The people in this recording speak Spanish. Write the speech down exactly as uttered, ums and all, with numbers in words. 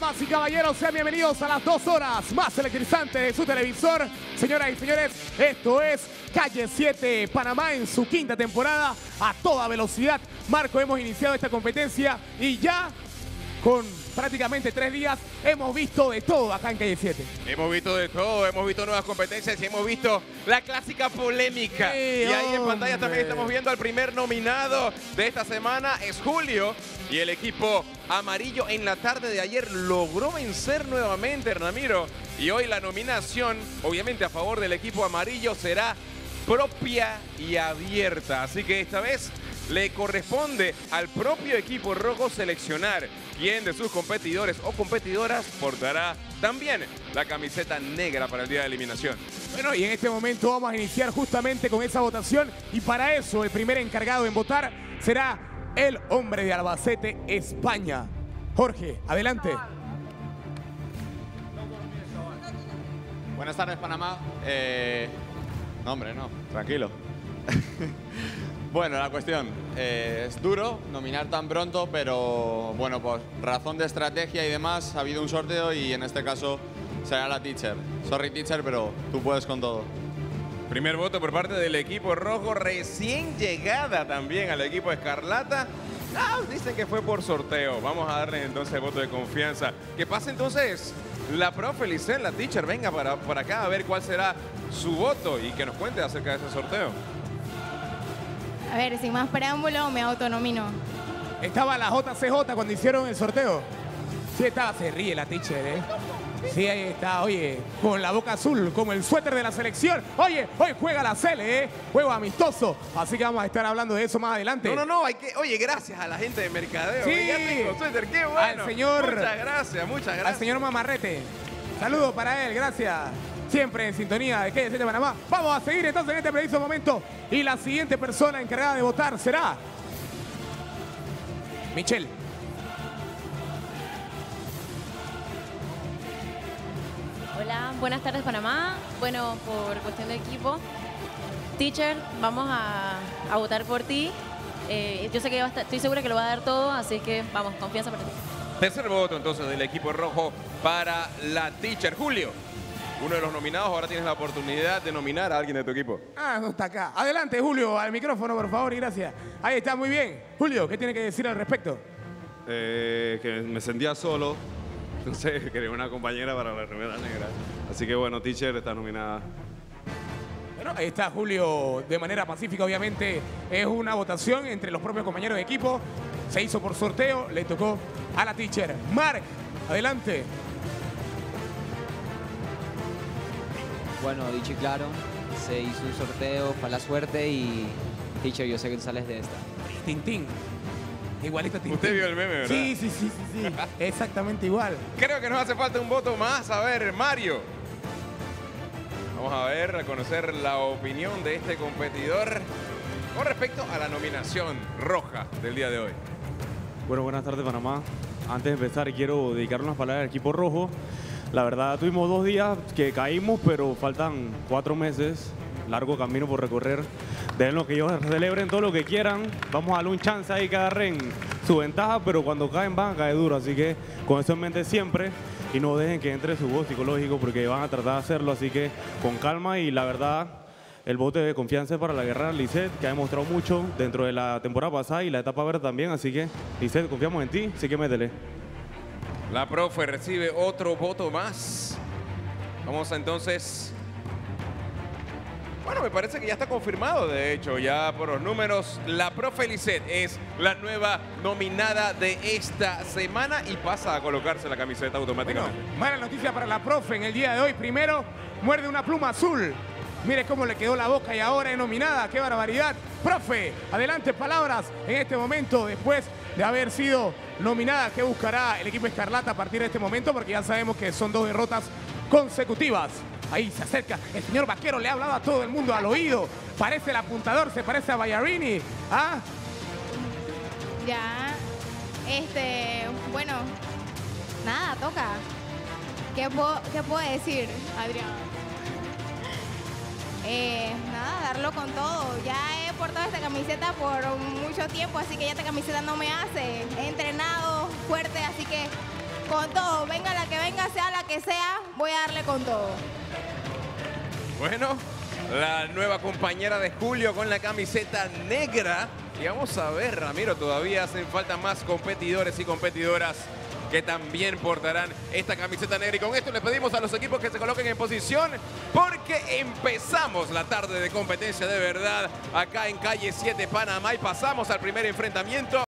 Damas y caballeros, sean bienvenidos a las dos horas más electrizantes de su televisor. Señoras y señores, esto es Calle siete Panamá en su quinta temporada a toda velocidad. Marco, hemos iniciado esta competencia y ya con prácticamente tres días hemos visto de todo acá en Calle siete. Hemos visto de todo, hemos visto nuevas competencias y hemos visto la clásica polémica. Sí, y ahí hombre. en pantalla también estamos viendo al primer nominado de esta semana, es Julio. Y el equipo amarillo en la tarde de ayer logró vencer nuevamente, Ramiro. Y hoy la nominación, obviamente a favor del equipo amarillo, será propia y abierta. Así que esta vez le corresponde al propio equipo rojo seleccionar quién de sus competidores o competidoras portará también la camiseta negra para el día de eliminación. Bueno, y en este momento vamos a iniciar justamente con esa votación y para eso el primer encargado en votar será el hombre de Albacete, España. Jorge, adelante. Buenas tardes, Panamá. Eh... No, hombre, no, tranquilo. Bueno, la cuestión, eh, es duro nominar tan pronto, pero bueno, por razón de estrategia y demás, ha habido un sorteo y en este caso será la teacher. Sorry, teacher, pero tú puedes con todo. Primer voto por parte del equipo rojo, recién llegada también al equipo escarlata. Ah, dicen que fue por sorteo. Vamos a darle entonces voto de confianza. Que pase entonces la profe Lisset, la teacher, venga para, para acá a ver cuál será su voto y que nos cuente acerca de ese sorteo. A ver, sin más preámbulo, me autonomino. Estaba la J C J cuando hicieron el sorteo. Sí estaba, se ríe la teacher, ¿eh? Sí, ahí está, oye, con la boca azul, como el suéter de la selección. Oye, hoy juega la Cele, ¿eh? Juego amistoso. Así que vamos a estar hablando de eso más adelante. No, no, no, hay que, oye, gracias a la gente de Mercadeo. Sí. Ya tengo suéter, qué bueno. Al señor- Muchas gracias, muchas gracias. Al señor Mamarrete. Saludos para él, gracias. Siempre en sintonía de Calle siete Panamá. Vamos a seguir entonces en este preciso momento. Y la siguiente persona encargada de votar será Michelle. Hola, buenas tardes Panamá. Bueno, por cuestión de equipo, teacher, vamos a, a votar por ti. Eh, yo sé que va a estar, estoy segura que lo va a dar todo, así que vamos, confianza para ti. Tercer voto entonces del equipo rojo para la teacher. Julio, uno de los nominados, ahora tienes la oportunidad de nominar a alguien de tu equipo. Ah, no está acá. Adelante, Julio, al micrófono, por favor, y gracias. Ahí está, muy bien. Julio, ¿qué tiene que decir al respecto? Eh, que me sentía solo, entonces quería una compañera para la remera negra. Así que bueno, teacher está nominada. Bueno, ahí está Julio de manera pacífica, obviamente. Es una votación entre los propios compañeros de equipo. Se hizo por sorteo, le tocó a la teacher. Mark, adelante. Bueno, dicho y claro, se hizo un sorteo para la suerte y, teacher, yo sé que tú sales de esta. Tintín. Igualito a Tintín. Usted vio el meme, ¿verdad? Sí, sí, sí, sí, sí. Exactamente igual. Creo que nos hace falta un voto más. A ver, Mario. Vamos a ver, a conocer la opinión de este competidor con respecto a la nominación roja del día de hoy. Bueno, buenas tardes Panamá. Antes de empezar quiero dedicar unas palabras al equipo rojo. La verdad tuvimos dos días que caímos, pero faltan cuatro meses, largo camino por recorrer. Déjenlo que ellos celebren todo lo que quieran. Vamos a darle un chance ahí que agarren su ventaja, pero cuando caen van a caer duro. Así que con eso en mente siempre y no dejen que entre su voz psicológico porque van a tratar de hacerlo. Así que con calma y la verdad, el voto de confianza es para la guerrera Lisset, que ha demostrado mucho dentro de la temporada pasada y la etapa verde también. Así que, Lisset, confiamos en ti, así que métele. La profe recibe otro voto más. Vamos a entonces... Bueno, me parece que ya está confirmado, de hecho, ya por los números. La profe Lisset es la nueva nominada de esta semana y pasa a colocarse la camiseta Bueno, automáticamente. mala noticia para la profe en el día de hoy. Primero, muerde una pluma azul. Mire cómo le quedó la boca y ahora es nominada. ¡Qué barbaridad! Profe, adelante palabras en este momento después de haber sido nominada. ¿Qué buscará el equipo escarlata a partir de este momento? Porque ya sabemos que son dos derrotas consecutivas. Ahí se acerca el señor Vaquero, le ha hablado a todo el mundo al oído. Parece el apuntador, se parece a Ballarini. ¿Ah? Ya, este, bueno, nada, toca. ¿Qué puedo, qué puedo decir, Adrián? Eh, nada, darlo con todo. Ya he portado esta camiseta por mucho tiempo, así que ya esta camiseta no me hace. He entrenado fuerte, así que Con todo, venga la que venga, sea la que sea, voy a darle con todo. Bueno, la nueva compañera de Julio con la camiseta negra. Y vamos a ver, Ramiro, todavía hacen falta más competidores y competidoras que también portarán esta camiseta negra. Y con esto les pedimos a los equipos que se coloquen en posición porque empezamos la tarde de competencia de verdad acá en Calle siete Panamá y pasamos al primer enfrentamiento.